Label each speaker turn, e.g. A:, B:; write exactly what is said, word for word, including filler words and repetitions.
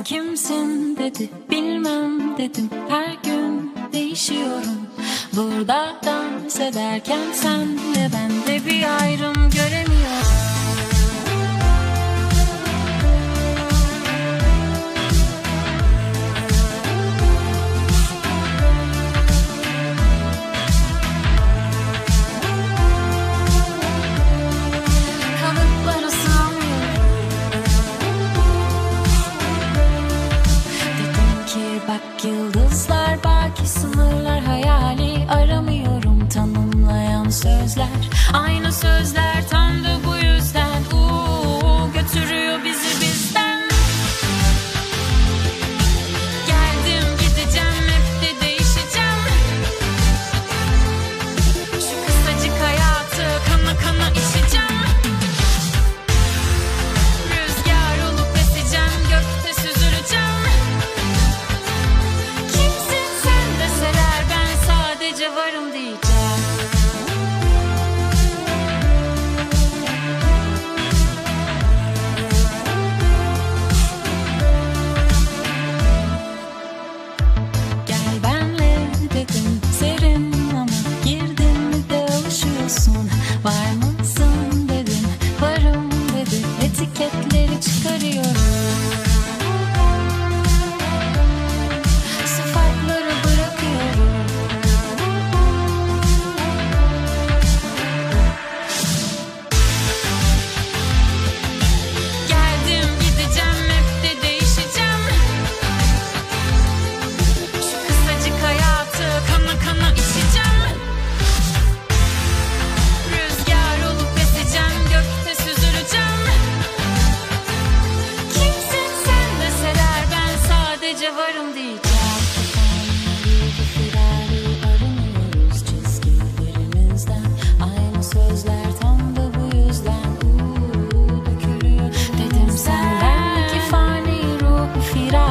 A: Sen kimsin dedi, bilmem dedim. Her gün değişiyorum. Burada dans ederken sen ve ben de bir ayrım göremiyorum. Kalıplara sığamıyorum. Dedim ki bak yıldızlar, belki sınırlar hayali. Aramıyorum tanımlayan sözler. Aynı sözler tam da bu yüzden uuu, götürüyor bizi bizden. Geldim gideceğim, hep de değişeceğim. Şu kısacık hayatı kana kana içeceğim. Rüzgar olup eseceğim, gökte süzüleceğim. Kimsin sen deseler ben sadece varım diyeceğim. Gel benle dedim, serin ama girdin mi de alışıyorsun. Var mısın dedim, varım dedi, etiketleri çıkarıyorum. Sıfatları bırakıyorum. Geldim gideceğim, hep de değişeceğim. Şu kısacık hayatı kana kana içeceğim. Rüzgar olup eseceğim, gökte süzüleceğim. Kimsin sen deseler ben sadece varım diyeceğim. Firari aramıyoruz çizgilerimizden. Aynı sözler tam da bu yüzden uuu, dökülüyor. Dedim sen bendeki fani ruhu firari.